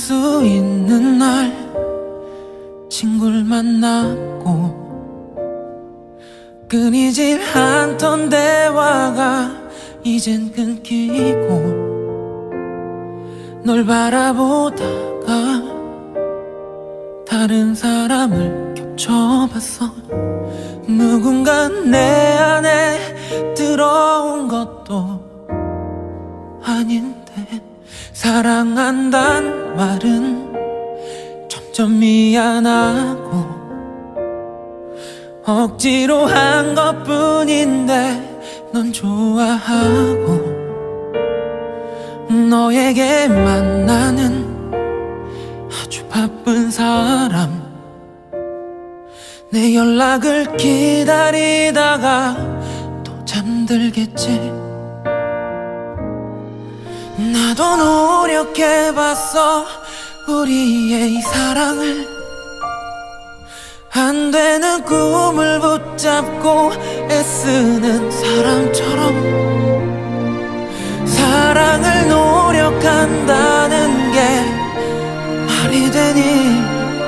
수 있는 날 친구를 만났고 끊이질 않던 대화가 이젠 끊기고 널 바라보다가 다른 사람을 겹쳐봤어. 누군가 내 안에 들어온 것도 아닌데 사랑한단 말은 점점 미안하고 억지로 한 것뿐인데 넌 좋아하고 너에게만 나는 아주 바쁜 사람. 내 연락을 기다리다가 또 잠들겠지. 나도 노력해봤어 우리의 이 사랑을. 안 되는 꿈을 붙잡고 애쓰는 사람처럼 사랑을 노력한다는 게 말이 되니.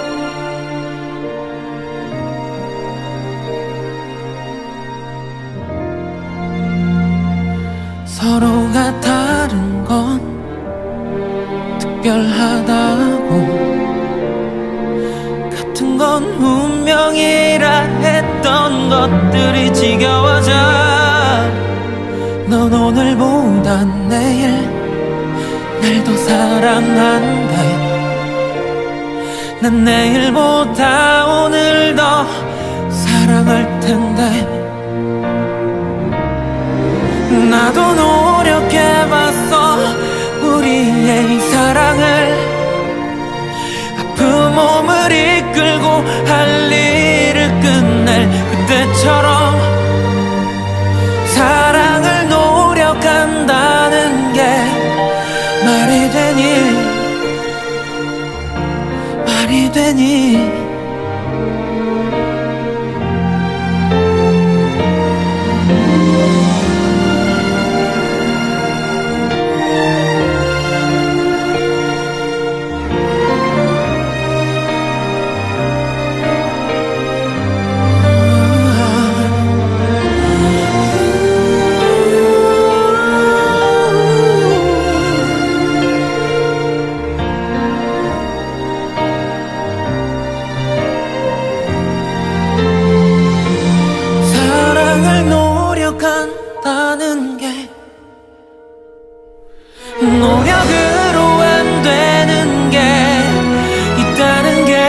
서로가 다른 건 특별하다고 같은 건 운명이라 했던 것들이 지겨워져. 넌 오늘보다 내일 날 더 사랑한대. 난 내일보다 오늘 더 사랑할 텐데. 나도 노력해봤어 우리의 이 사랑을. 아픈 몸을 이끌고 할 일을 끝낼 그때처럼 사랑을 노력한다는 게 말이 되니 말이 되니. 노력한다는 게 노력으로 안 되는 게 있다는 게.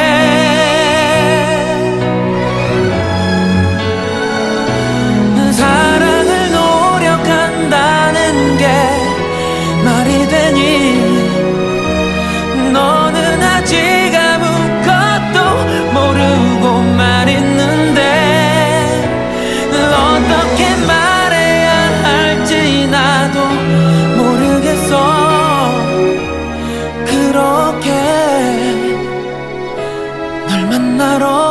사랑을 노력한다는 게 말이 되니. 너는 아직 아무것도 모르고만 있는데 어떻게 말해야 할지 나도 모르겠어. 그렇게 널 만나러